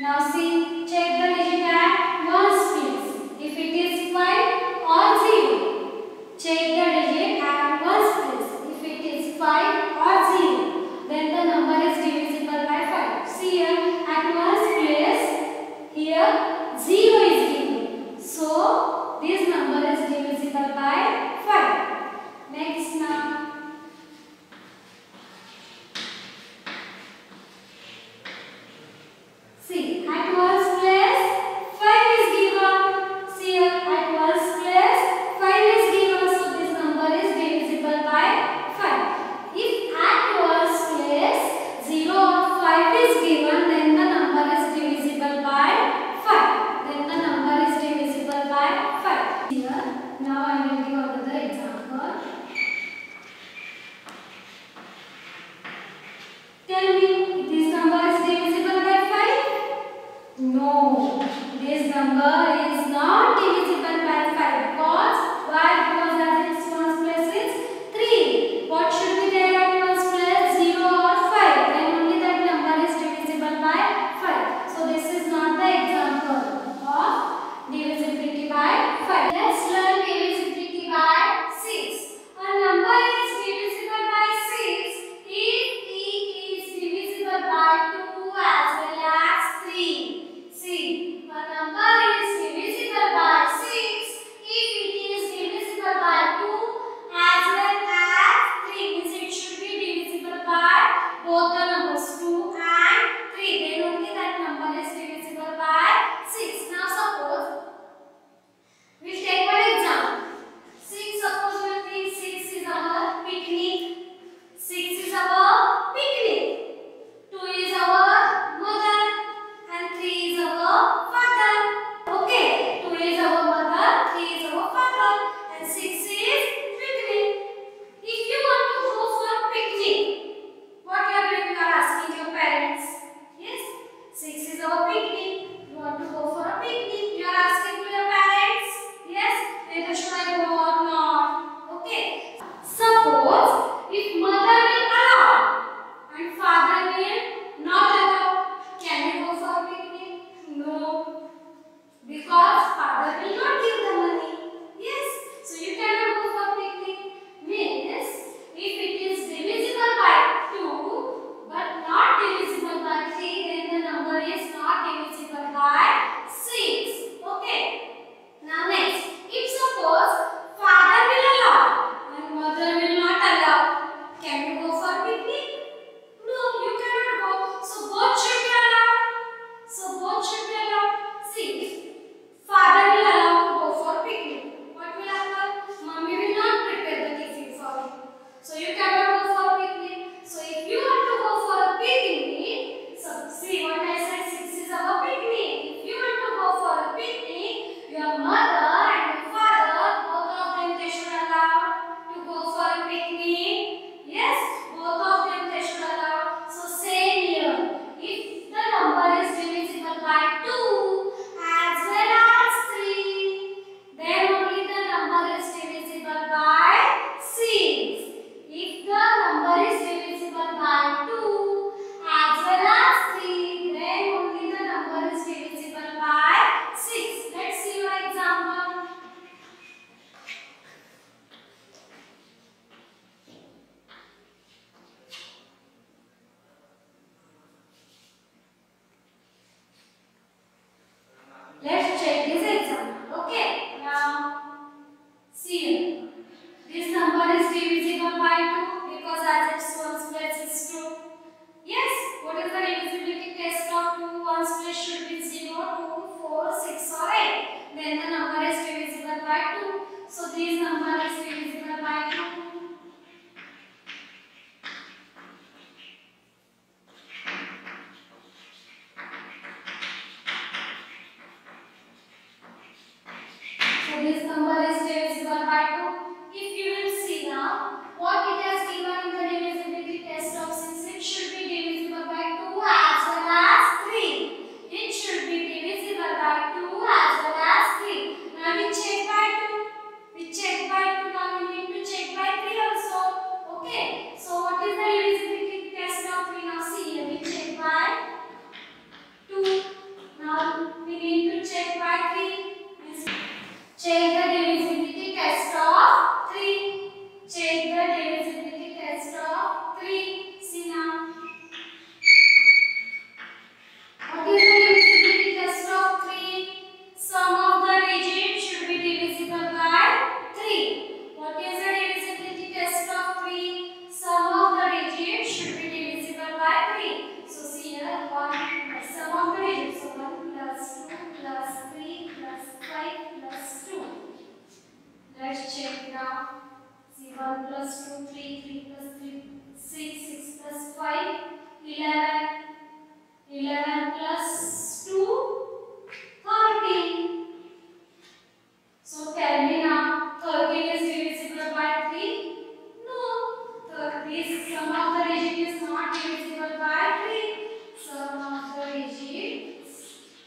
Now see, check the digit at ones place. If it is 5 or 0. Check the digit at ones place. If it is 5 or 0, then the number is divisible by 5. See here, at ones place, here 0 is given. So, this number is divisible by 5. Next now. See, at ones place 5 is given. See here, at ones place 5 is given. So this number is divisible by 5. If at ones place 0 or 5 is given, then the number is divisible by 5. Then the number is divisible by 5. Here, now I will give another example. Tell me, this number is divisible by 5? No, this number is not divisible by 5 because why? Because as its ones place is 3. What should be there at ones place? 0 or 5. Then only that number is divisible by 5. So this is not the example of divisibility by 5. Let's learn divisibility by 6. A number is divisible by 6 if it is divisible by 2 as well as 3. See, a number is divisible by 6 if it is divisible by 2 as well as 3. Means it should be divisible by both the numbers 2 and 3. Then only that number is divisible by 6. Now suppose we take one example. 6, suppose we think 6 is our picnic. 6 is our picnic. 2 is our mother and 3 is our father. Okay, 2 is our mother, 3 is our father and 6 is picnic. If you want to go for picnic, what you are doing? You are asking your parents. Yes, 6 is our picnic. You want to go for a picnic. You are asking to your parents. Yes, whether should I go or not? Okay. Suppose if mother will allow and father will not allow, can you go for a picnic? No, because father will not give the money. Yes, so you cannot go for picnic. Means if it is divisible by 2 but not divisible by 3, then the number is not divisible by 6. Okay. Now next, if suppose father will allow and mother will not allow, can you go for picnic? No, you cannot go. So both should be allowed. So both should be allowed. See, if father will allow to go for picnic, what will happen? Mommy will not prepare the tiffin for you. So you cannot go for picnic. So if you want to go for a picnic, so see what I said, 6 is our picnic. If you want to go for a picnic, your mother and your father, both of them they should allow to go for a picnic. Yes, both of them they should allow. So same here. If the number is divisible by 2 as well as 3, then only the number is divisible by 6. If the number is divisible by 2 as well as 3, then only the number is divisible by 6. Let's see your example. Let's check this example. Okay. Now, see here. This number is divisible by 2 because as its ones place is 2. Yes. What is the divisibility test of 2? Ones place should be 0, 2, 4, 6 or 8. Then the number is divisible by 2. So this number is divisible by 2. So this number is divisible by 2. If you will see now, what it has given in the divisibility test of 6, it should be divisible by 2 as well as 3. It should be divisible by 2 as well as 3. Now we check by 2. We check by 2. Now we need to check by 3 also. Okay. So what is the divisibility test of 3? Now see here. We check by 2. 1 plus 2, 3, 3 plus 3, 6, 6 plus 5, 11, 11 plus 2, 13. So tell me now, 13 is divisible by 3? No, this sum of the digit is not divisible by 3. Sum of the digits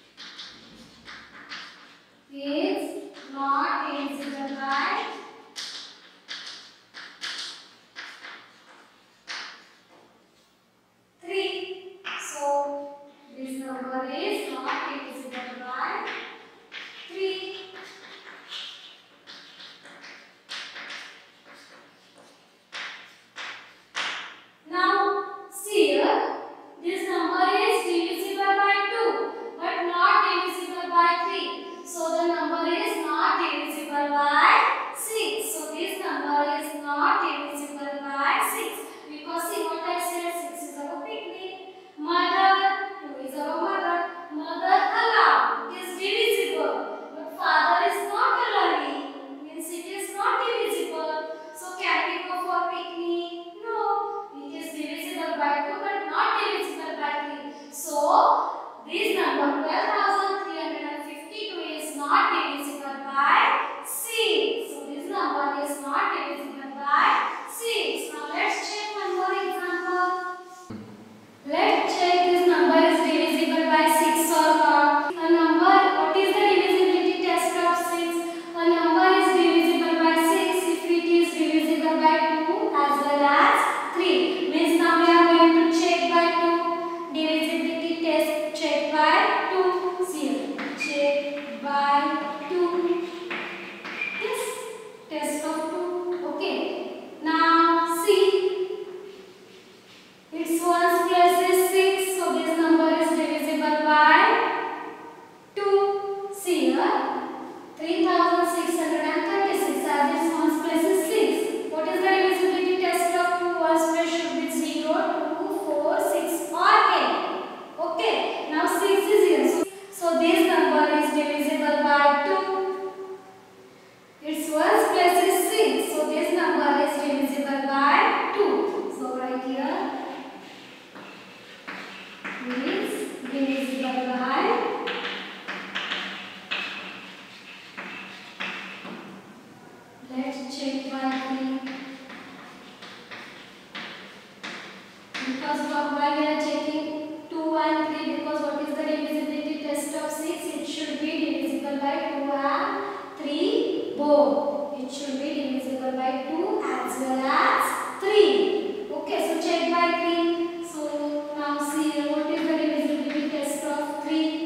is not divisible by 3. So this number is not divisible by 3. Now see here, this number is divisible by 2 but not divisible by 3. So the number is not divisible by 6. So this number is not divisible by 6. Because see what I said, 6 is our picnic. Mother, 2 is our mother. Mother allowed, it is divisible. But father is not allowing, means it is not divisible. So can we go for picnic? No, it is divisible by 2 but not divisible by 3. So this number 12,352 is not divisible by 6. So this number is not divisible by 6. Now let's check one more example. Let's check this number is divisible by 6 or not. A number, what is the divisibility test of 6? A number is divisible by 6 if it is divisible by 2 as well as 3. Means now we are going to check by 2. Divisibility test check by 2. See, check by 2. Yes, test of 2. Okay. Now see. Its ones place is 6, so this number is divisible by 2. See here, 3636 as its ones place is 6. What is the divisibility test of 2? Ones place should be 0, 2, 4, 6 or 8. Okay, now 6 is here. So this number is divisible by 2. Its ones place is 6, so this number is divisible by 2. So right here is divisible by let's check by 3. Because why we are checking 2 and 3? Because what is the divisibility test of 6? It should be divisible by 2 and 3 both. It should be divisible by 2 as well as 3. Okay, so check by 3. So now see what is the divisibility test of 3?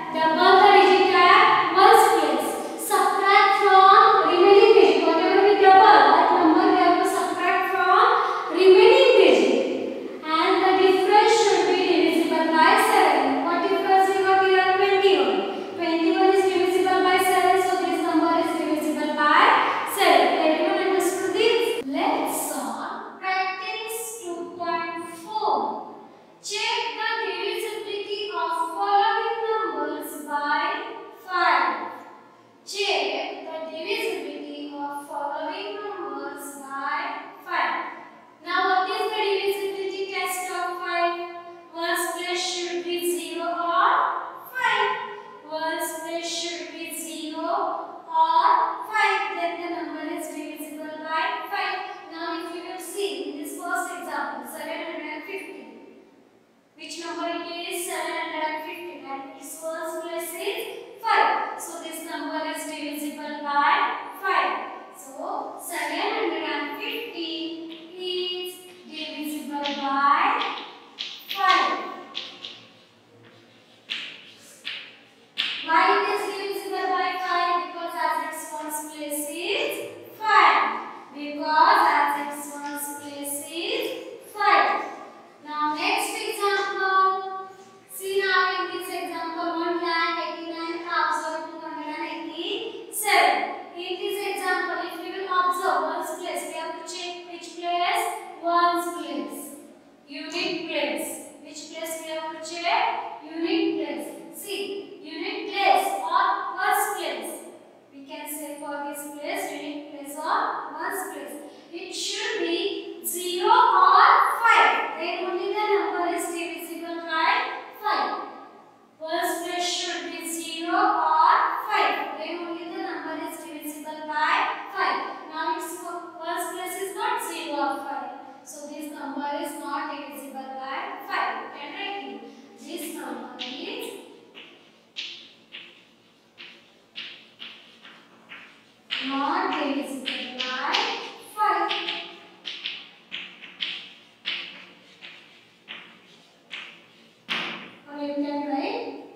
double the digit at ones place. Subtract from remaining digit. Whatever we double, that number we have to subtract from remaining digit. And the difference should be divisible by 7. What difference we got here? 21. 21 is divisible by 7, so this number is divisible by 7. Everyone understood this? Let's solve practice 2.4. Check the divisibility of following numbers by 5. Check the divisibility of following numbers by 5. Now what is the divisibility test of 5? Ones place should be 0 or 5. Ones place should be 0 or 5. Then the number is divisible by 5. Now if you will see in this first example, 750. Which number it is? 750, and its first place is 5. So this number is divisible by 5. So 750 is divisible by 5. Why it is divisible by 5? Because as its first place is 5. Because as its first place is 5. Now next example. See now in this example 1,89,287. In this example, if we will observe ones place, we have to check which place? Ones place. Unit place. Which place we have to check? Unit place. See, unit place or ones place. We can say for this place, unit place or ones place. It should be 0 or 5. Then only the number is divisible by 5. Ones place should be 0 or 5. Then only the number is divisible by 5. Now its ones place is not 0 or 5. So this number is not divisible by 5. You can write it. This number is not divisible by 5. Or you can write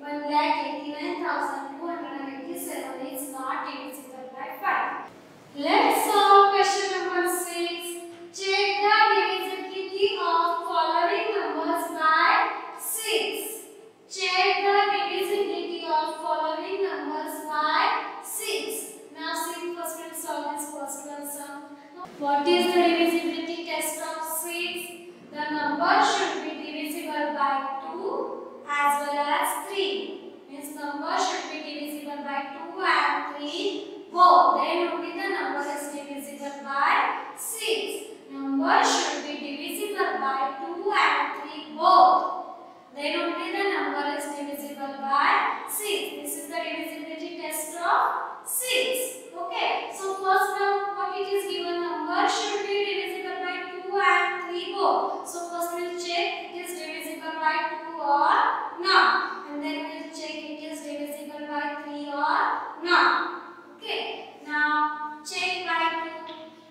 1,89,287 is not divisible by 5. Let's solve question number 6. Check the divisibility of following numbers by 6. Check the divisibility of following numbers by 6. Now see, first we'll solve this first one sum. What is the divisibility test of 6? The number should be divisible by 2 as well as 3. Means number should be divisible by 2 and 3 both. Then only the number is divisible by 6. Number should be divisible by 2 and 3 both. Then only the number is divisible by 6. This is the divisibility test of 6. Okay. So first now what it is given, number should be divisible by 2 and 3 both. So first we will check it is divisible by 2 or not. And then we will check it is divisible by 3 or not. Okay. Now check by 2.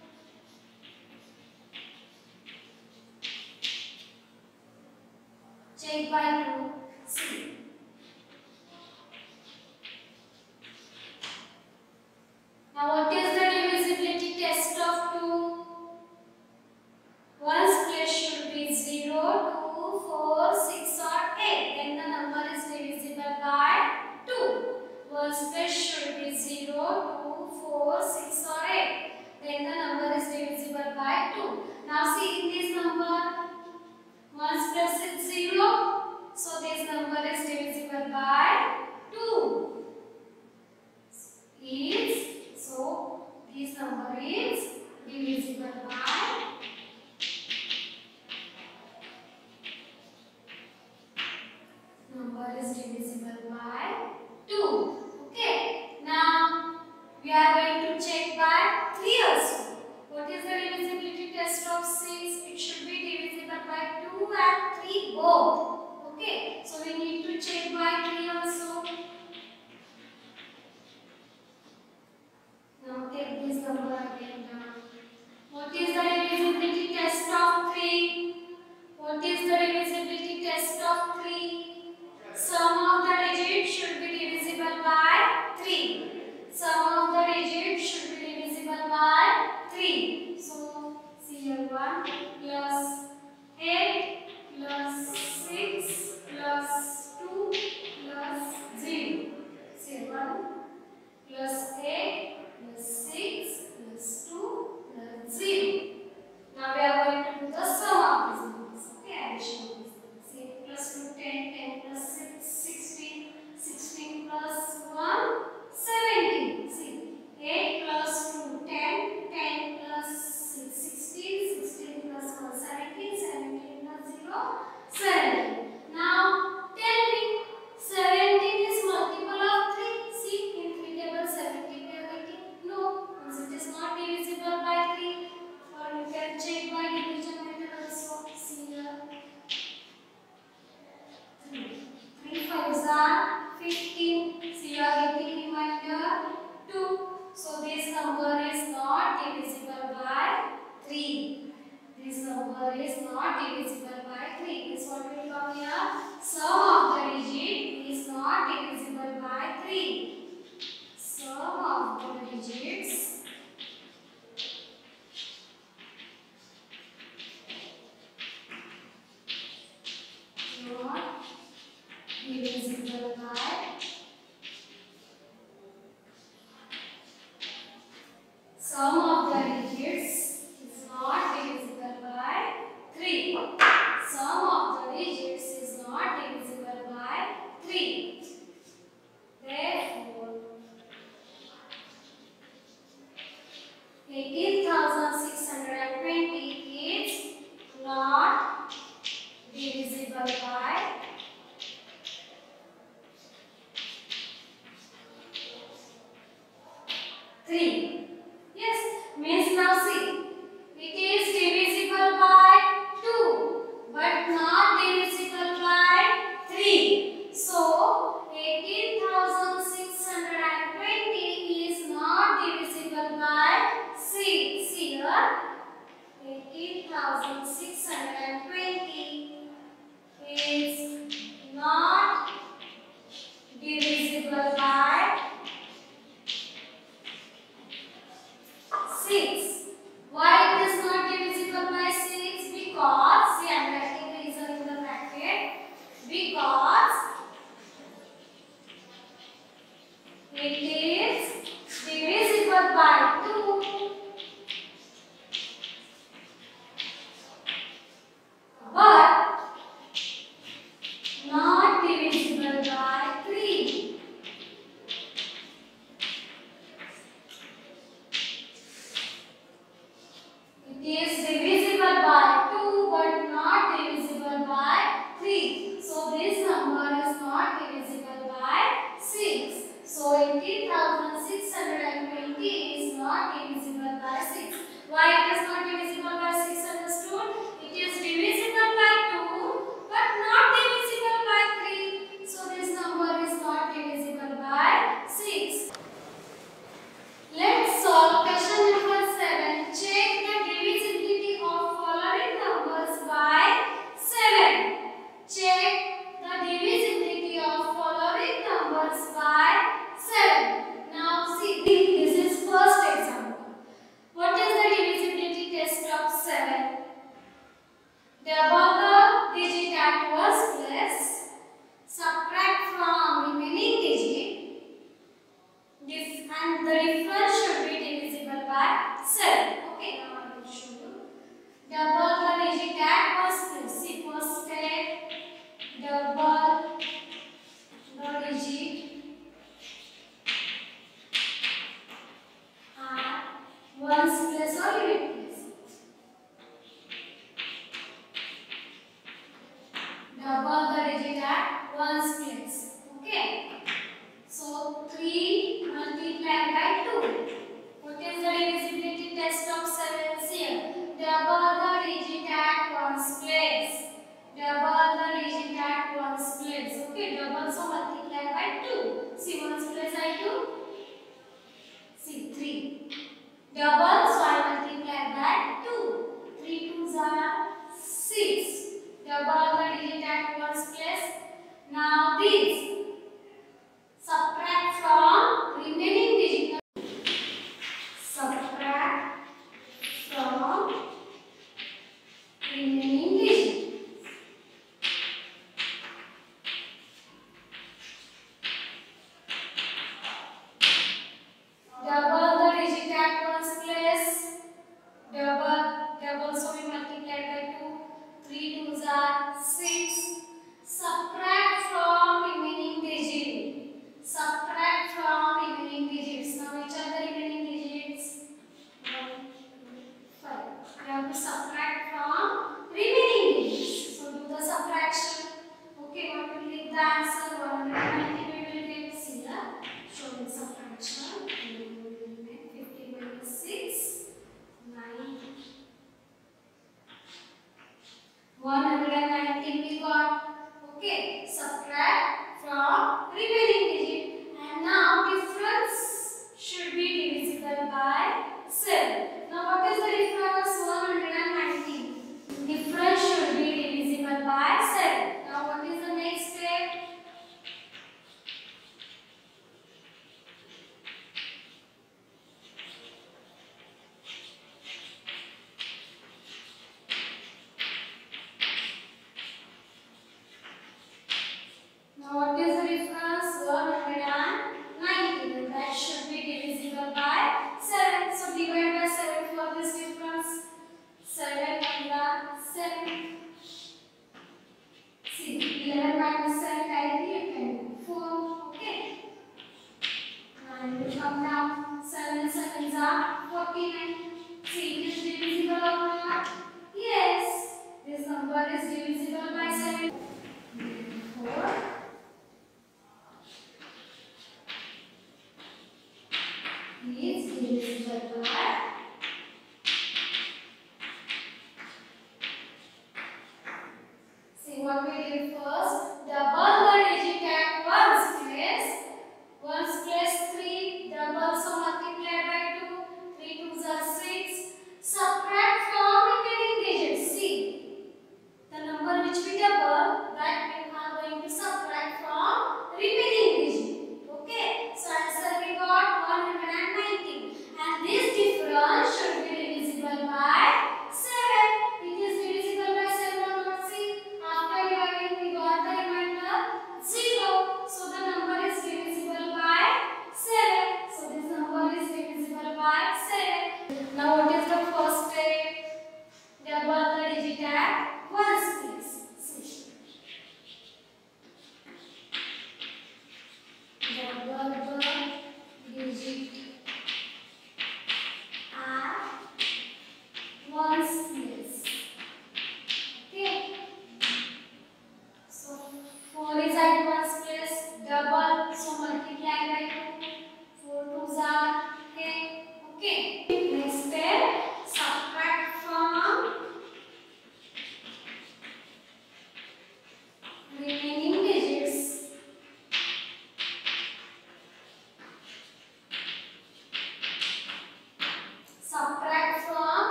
Check by 2. See. Now what is the divisibility test of 2? Ones place should be 0, 2, 4, 6 or 8. Then the number is divisible by 2. Ones place should be 0, 2, 4, 6 or 8. Then the number is divisible by 2. Now see in this number, ones place is 0. So this number is divisible by 2. So this number is divisible by 2. Okay. Now we are going to check 15. So you are getting reminder 2. So this number is not divisible by 3. This number is not divisible by 3. This what will come here? Sum of the digit is not divisible by 3. Sum of the digits not divisible by sum of the digits is not divisible by 3. Sum of the digits is not divisible by 3. Therefore, 18,620 is not divisible by 3. Yes, means now see, it is divisible by 2 but not divisible by 3. So 18,620 is not divisible by 6. Here 18,620 is not divisible by 6. Why it is not divisible by 6? Because, see, I am writing the reason in the bracket. Because it is divisible by 2 but not divisible by 3. It is divisible by 2 but not divisible by 3. So this number is not divisible by 6. So 18,620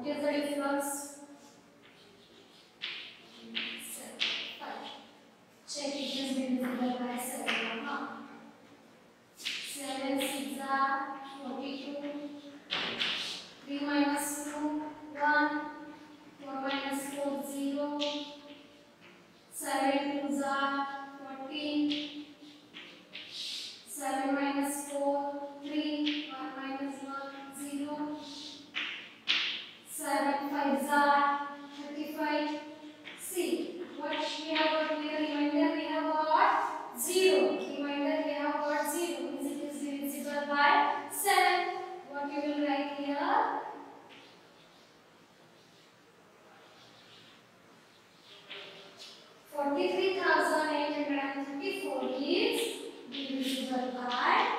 What is the difference? 7, 5. Check it is divisible by 7. 7 6 are 42. 3 minus 2, 1. 4 minus 4, 0. 7 2s are 14. 7 minus 4, 3. 1 minus 1, 0. 7 5s are 35. See, what we have got here? Remainder we have got 0. Remainder we have got 0. Means it is divisible by 7. What you will write here? 43,834 is divisible by